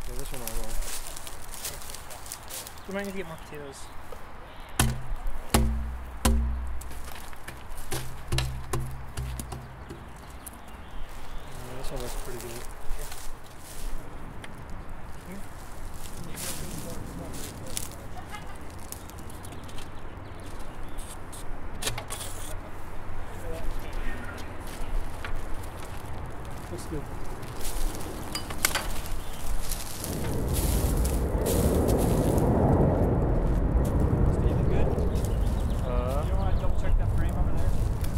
Yeah, this one I will. We might need to get more potatoes. This one looks pretty good. Looks good. Steven, good? You don't want to double check that frame over there?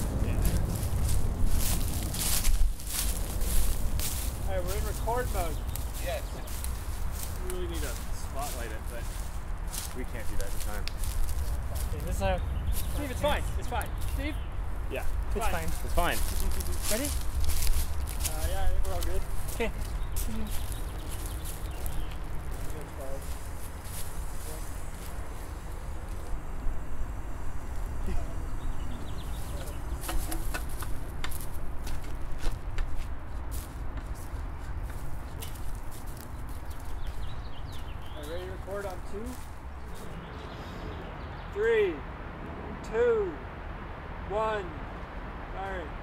Alright, we're in record mode. Yes. We really need to spotlight it, but we can't do that at times. Okay, this is Steve, it's fine. It's fine. Steve? Yeah. It's fine. It's fine. Ready? Yeah, I think we're all good. Okay. Ready to record on 2, 3, 2, 1, firing.